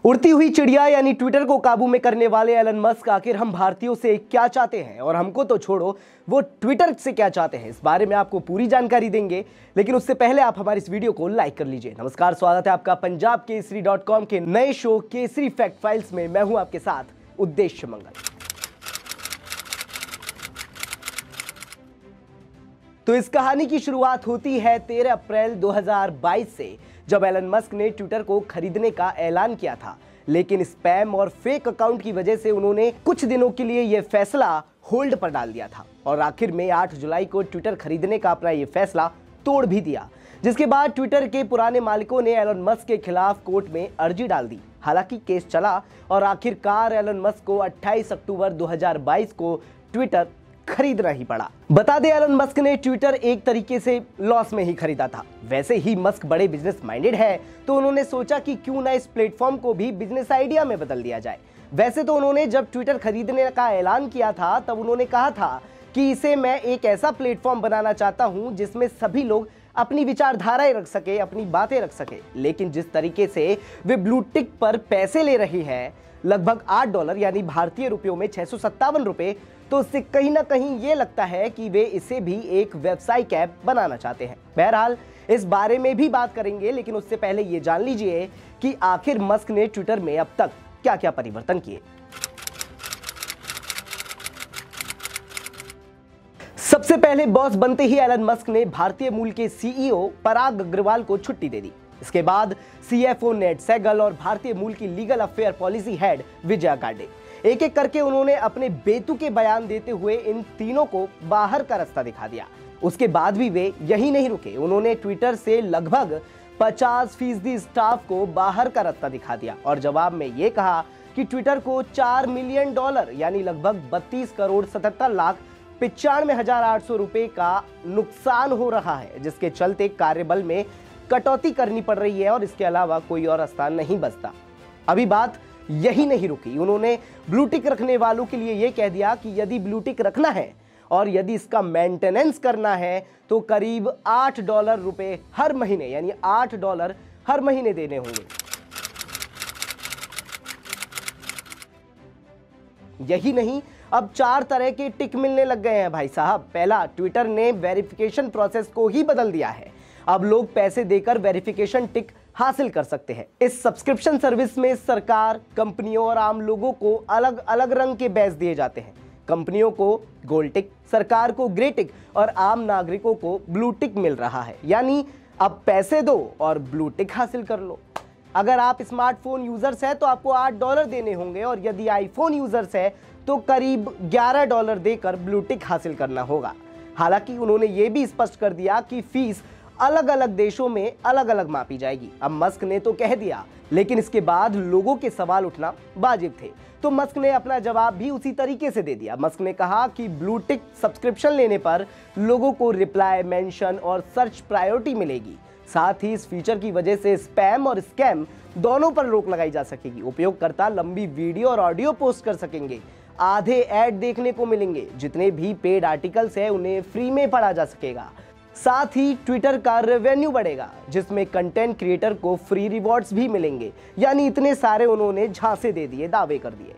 उड़ती हुई चिड़िया यानी ट्विटर को काबू में करने वाले एलन मस्क आखिर हम भारतीयों से क्या चाहते हैं, और हमको तो छोड़ो वो ट्विटर से क्या चाहते हैं, इस बारे में आपको पूरी जानकारी देंगे। लेकिन उससे पहले आप हमारी इस वीडियो को लाइक कर लीजिए। नमस्कार, स्वागत है आपका पंजाब केसरी .com के नए शो केसरी फैक्ट फाइल्स में। मैं हूं आपके साथ उद्देश्य मंगल। तो इस कहानी की शुरुआत होती है 13 अप्रैल 2022 से, जब एलन मस्क ने ट्विटर को खरीदने का ऐलान किया था। लेकिन स्पैम और फेक अकाउंट की वजह से उन्होंने कुछ दिनों के लिए यह फैसला होल्ड पर डाल दिया था, और आखिर में 8 जुलाई को ट्विटर खरीदने का अपना यह फैसला तोड़ भी दिया। जिसके बाद ट्विटर के पुराने मालिकों ने एलन मस्क के खिलाफ कोर्ट में अर्जी डाल दी। हालांकि केस चला और आखिरकार एलन मस्क को 28 अक्टूबर 2022 को ट्विटर खरीदना ही पड़ा। बता दें, एलन मस्क ने ट्विटर एक तरीके से लॉस में ही खरीदा था। वैसे ही मस्क बड़े बिजनेस माइंडेड है, तो उन्होंने सोचा कि क्यों ना इस प्लेटफॉर्म को भी बिजनेस आइडिया में बदल दिया जाए। वैसे तो उन्होंने जब ट्विटर खरीदने का ऐलान किया था, तब उन्होंने कहा था कि इसे मैं एक ऐसा प्लेटफॉर्म बनाना चाहता हूं जिसमें सभी लोग अपनी विचारधाराएं रख सके, अपनी बातें रख सके। लेकिन जिस तरीके से वे ब्लू टिक पर पैसे ले रही है, लगभग $8 यानी भारतीय रुपयों में 657 रुपए, तो उससे कहीं ना कहीं ये लगता है कि वे इसे भी एक व्यावसायिक ऐप बनाना चाहते हैं। बहरहाल इस बारे में भी बात करेंगे, लेकिन उससे पहले ये जान लीजिए कि आखिर मस्क ने ट्विटर में अब तक क्या क्या परिवर्तन किए। सबसे पहले बॉस बनते ही एलन मस्क ने भारतीय मूल के सीईओ पराग अग्रवाल को छुट्टी दे दी। इसके बाद सीएफओ नेड सेगल और भारतीय मूल की legal affair policy head Vijaya Gadde, एक एक करके उन्होंने अपने बेतुके बयान देते हुए इन तीनों को बाहर का रास्ता दिखा दिया। उसके बाद भी वे यही नहीं रुके, उन्होंने ट्विटर से लगभग 50% स्टाफ को बाहर का रास्ता दिखा दिया और जवाब में ये कहा कि ट्विटर को $4 मिलियन यानी लगभग 32 करोड़ 77 लाख 95,800 रुपए का नुकसान हो रहा है, जिसके चलते कार्यबल में कटौती करनी पड़ रही है और इसके अलावा कोई और रास्ता नहीं बचता। अभी बात यही नहीं रुकी, उन्होंने ब्लू टिक रखने वालों के लिए यह कह दिया कि यदि ब्लू टिक रखना है और यदि इसका मेंटेनेंस करना है तो करीब $8 रुपए हर महीने, यानी $8 हर महीने देने होंगे। यही नहीं, अब 4 तरह के टिक मिलने लग गए हैं भाई साहब। पहला, ट्विटर ने वेरिफिकेशन प्रोसेस को ही बदल दिया है। अब लोग पैसे देकर वेरिफिकेशन टिक हासिल कर सकते हैं। इस सब्सक्रिप्शन सर्विस में सरकार, कंपनियों और आम लोगों को अलग अलग रंग के बैज दिए जाते हैं। कंपनियों को गोल्ड टिक, सरकार को ग्रे टिक और आम नागरिकों को ब्लू टिक मिल रहा है। यानी अब पैसे दो और ब्लू टिक हासिल कर लो। अगर आप स्मार्टफोन यूजर्स हैं तो आपको $8 देने होंगे, और यदि आईफोन यूजर्स है तो करीब $11 देकर ब्लू टिक हासिल करना होगा। हालांकि उन्होंने ये भी स्पष्ट कर दिया कि फीस अलग अलग देशों में अलग अलग मापी जाएगी। अब मस्क ने तो कह दिया, लेकिन इसके बाद लोगों के सवाल उठना वाजिब थे, तो मस्क ने अपना जवाब भी उसी तरीके से दे दिया। मस्क ने कहा कि ब्लू टिक सब्सक्रिप्शन लेने पर लोगों को रिप्लाई, मेंशन और सर्च प्रायोरिटी मिलेगी। साथ ही इस फीचर की वजह से स्पैम और स्कैम दोनों पर रोक लगाई जा सकेगी। उपयोगकर्ता लंबी वीडियो और ऑडियो पोस्ट कर सकेंगे, आधे ऐड देखने को मिलेंगे, जितने भी पेड आर्टिकल्स है उन्हें फ्री में पढ़ा जा सकेगा। साथ ही ट्विटर का रेवेन्यू बढ़ेगा, जिसमें कंटेंट क्रिएटर को फ्री रिवॉर्ड्स भी मिलेंगे। यानी इतने सारे उन्होंने झांसे दे दिए, दावे कर दिए।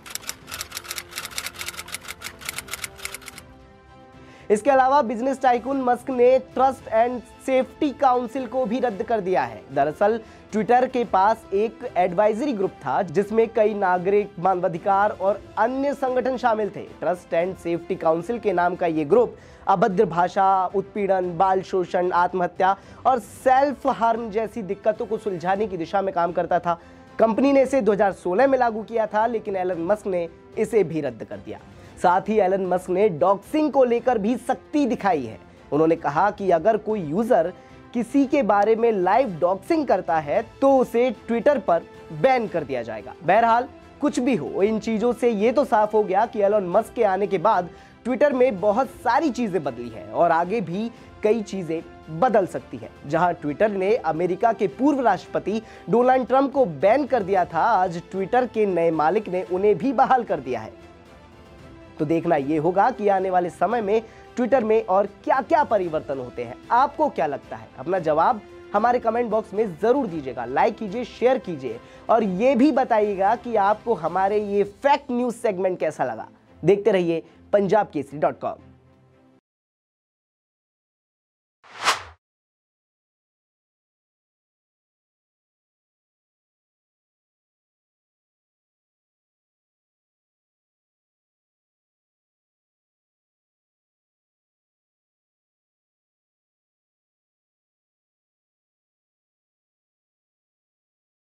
इसके अलावा बिजनेस टाइकून मस्क ने ट्रस्ट एंड सेफ्टी काउंसिल को भी रद्द कर दिया है। दरअसल ट्विटर के पास एक एडवाइजरी ग्रुप था, जिसमें कई नागरिक, मानवाधिकार और अन्य संगठन शामिल थे। ट्रस्ट एंड सेफ्टी काउंसिल के नाम का ये ग्रुप अभद्र भाषा, उत्पीड़न, बाल शोषण, आत्महत्या और सेल्फ हार्म जैसी दिक्कतों को सुलझाने की दिशा में काम करता था। कंपनी ने इसे 2016 में लागू किया था, लेकिन एलन मस्क ने इसे भी रद्द कर दिया। साथ ही एलन मस्क ने डॉक्सिंग को लेकर भी सख्ती दिखाई है। उन्होंने कहा कि अगर कोई यूजर किसी के बारे में लाइव डॉक्सिंग करता है तो उसे ट्विटर पर बैन कर दिया जाएगा। बहरहाल कुछ भी हो, इन चीजों से ये तो साफ हो गया कि एलन मस्क के आने के बाद ट्विटर में बहुत सारी चीजें बदली हैं और आगे भी कई चीजें बदल सकती है। जहां ट्विटर ने अमेरिका के पूर्व राष्ट्रपति डोनाल्ड ट्रंप को बैन कर दिया था, आज ट्विटर के नए मालिक ने उन्हें भी बहाल कर दिया है। तो देखना यह होगा कि आने वाले समय में ट्विटर में और क्या क्या परिवर्तन होते हैं। आपको क्या लगता है? अपना जवाब हमारे कमेंट बॉक्स में जरूर दीजिएगा। लाइक कीजिए, शेयर कीजिए और ये भी बताइएगा कि आपको हमारे ये फैक्ट न्यूज सेगमेंट कैसा लगा। देखते रहिए punjabkesari.com।